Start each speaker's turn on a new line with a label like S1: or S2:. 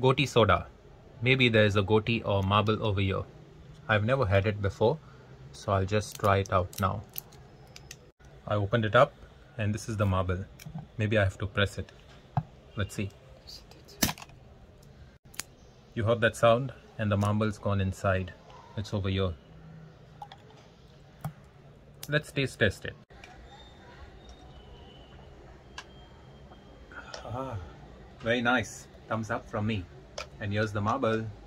S1: Goti Soda. Maybe there is a Goti or marble over here. I've never had it before, so I'll just try it out now. I opened it up and this is the marble. Maybe I have to press it. Let's see. You heard that sound? And the marble's gone inside. It's over here. Let's taste test it. Very nice. Thumbs up from me. And here's the marble.